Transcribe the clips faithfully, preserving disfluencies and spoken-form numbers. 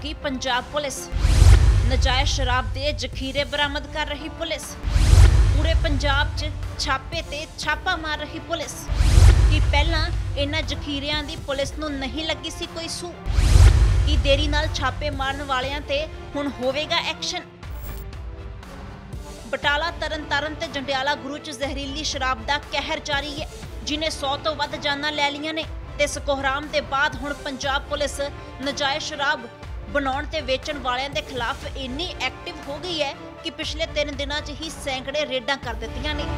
गई पंजाब पुलिस। नजायज शराब दे जखीरे बरामद कर रही पुलिस। पूरे पंजाब च छापे ते छापा मार रही पुलिस। कि पहला इन्हां जखीरियां दी पुलिस नूं नहीं लगी सी कोई सू। कि देरी नाल छापे मारन वालियां ते हुण होवेगा एक्शन। बटाला तरनतारन ते जंडियाला गुरु च जहरीली शराब दा कहर जारी है, जिन्हें सौ तो वध जानां लै लियां ने। ते सकोहराम दे बाद हुण पंजाब पुलिस नजायज शराब बनाउण ते वेचण वालियां दे खिलाफ इन्नी एक्टिव हो गई है कि पिछले तीन दिनां च ही सैकड़े रेडां कर दित्तियां ने।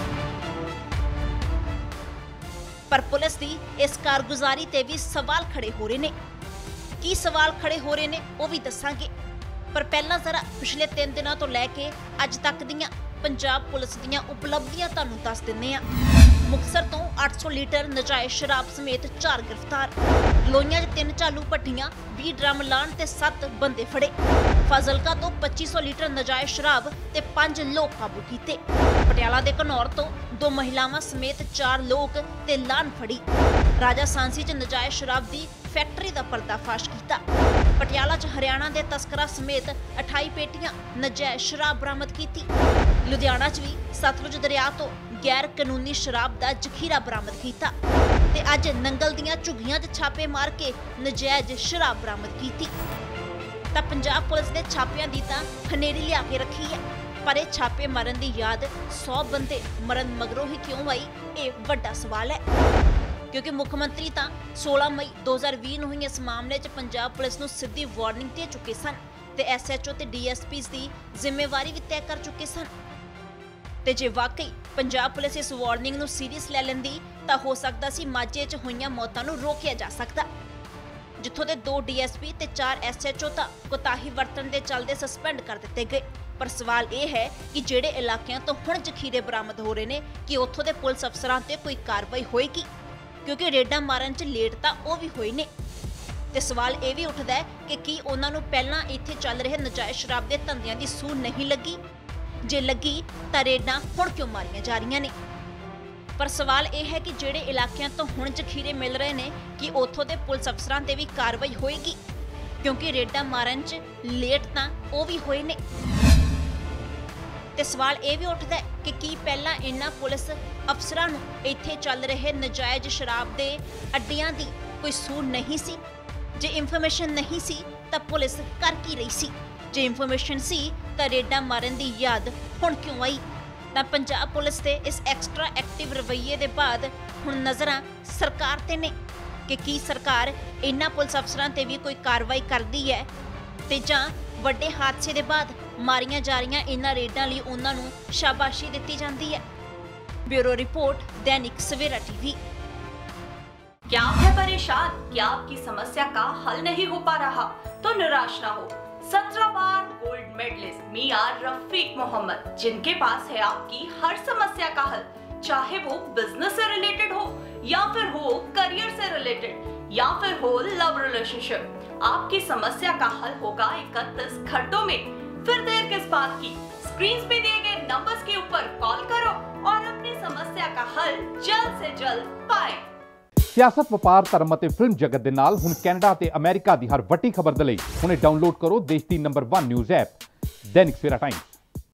पर पुलिस दी इस कारगुजारी ते भी सवाल खड़े हो रहे ने। की सवाल खड़े हो रहे ने वो भी दसांगे, पर पहला जरा पिछले तीन दिनों तो लैके अज तक दियां पंजाब पुलिस दियां उपलब्धियां तुहानूं दस दिंदे आ। मुक्तसर तो आठ सौ लीटर नजायज शराब समेत चार गिरफ्तार। लोइयां च तीन चालू भट्टियां, बीस ड्रम लाण ते सत्त बंदे फड़े। फाजिलका तो पच्ची सौ लीटर नजायज शराब ते पांच लोग काबू कीते। पटियाला दे घनौर तो दो महिलावां समेत चार लोग ते लान फड़ी। राजा सांसी च नजायज शराब दी फैक्टरी दा पर्दाफाश कीता। पटियाला च हरियाणा दे तस्करा समेत अठाई पेटियां नजायज शराब बरामद कीती। लुधियाना च भी सतलुज दरिया तो गैर कानूनी शराब दा जखीरा बरामद कीता। ते अज नंगल दियां झुग्गियां च छापे मार के नजायज शराब बरामद कीती। तां पंजाब पुलिस ने छापियां दी तां खनेरी लिया के रखी है, पर यह छापे मारन दी याद सौ बंदे मरन मगरों ही क्यों आई, यह वड्डा सवाल है। क्योंकि मुख्यमंत्री तां सोलह मई दो हज़ार बीस नूं हुई इस मामले च पंजाब पुलिस नूं सीधी वार्निंग दे चुके सन ते एस एच ओ ते डी एस पी दी जिम्मेवारी भी तय कर चुके सन। ते जे वाकई पंजाब पुलिस इस वार्निंग नूं सीरीयस लै लैंदी तां हो सकदा सी माਝੇ च होईयां मौतां नूं रोकिया जा सकदा, जिथों दे दो डी एस पी ते चार एस एच ओ तां कोताही वरतन दे चलदे सस्पेंड कर दिते गए। पर सवाल यह है कि जेड़े इलाकिਆਂ तो हुण जखीरे बरामद हो रहे ने कि उत्थों दे पुलिस अफसरां ते कोई कार्रवाई होएगी, क्योंकि रेडां मारन च लेट तां वो भी होए ने। ते सवाल यह भी उठदा है कि की उन्हां नूं पहलां इत्थे चल रहे नजायज शराब दे धंधिਆਂ दी सूह नहीं लगी, जे लगी तां रेडां हुण क्यों मारियां जा रहीआं ने। पर सवाल यह है कि जेड़े इलाकिਆਂ तो हुण जखीरे मिल रहे ने कि उत्थों दे पुलिस अफसरां ते भी कार्रवाई होएगी, क्योंकि रेडां मारन च लेट तां वो भी होए ने। ते सवाल यह भी उठदा है कि की पहलां इन्हां पुलिस अफसरां नूं इत्थे चल रहे नजायज शराब दे अड्डियां दी कोई सूह नहीं सी। जे इंफॉर्मेशन नहीं सी तां पुलिस कर की रही सी, जे इंफॉर्मेशन सी तां रेडां मारन दी याद हुण क्यों आई। तां पंजाब पुलिस दे इस एक्सट्रा एक्टिव रवैये दे बाद हुण नज़रां सरकार ते ने कि की सरकार इन्हां पुलिस अफसरां ते भी कोई कार्रवाई करदी है ते जां वड्डे हादसे दे बाद मारियां जा रहीआं इन्हां रेडां लई उन्हां नूं शाबाशी दित्ती जांदी है। Bureau report, Dainik Savera TV. क्या आप है परेशान कि आपकी समस्या का हल नहीं हो पा रहा? तो निराश ना हो। सत्रह बार गोल्ड मेडलिस्ट मियां रफीक मोहम्मद, जिनके पास है आपकी हर समस्या का हल, चाहे वो बिजनेस से रिलेटेड हो या फिर हो करियर से रिलेटेड या फिर हो लव रिलेशनशिप। आपकी समस्या का हल होगा इकतीस घंटों में। फिर देर किस बात की? स्क्रीन पे दिए गए नंबर्स के ऊपर कॉल करो और अपनी समस्या का हल जल्द से जल्द पाए। सियासत, वपार, धर्म ਅਤੇ ਫਿਲਮ ਜਗਤ ਦੇ ਨਾਲ ਹੁਣ ਕੈਨੇਡਾ ਤੇ ਅਮਰੀਕਾ ਦੀ ਹਰ ਵੱਡੀ ਖਬਰ ਦੇ ਲਈ ਹੁਣੇ ਡਾਊਨਲੋਡ ਕਰੋ ਦੇਸ਼ ਦੀ number one news app Dainik Savera time.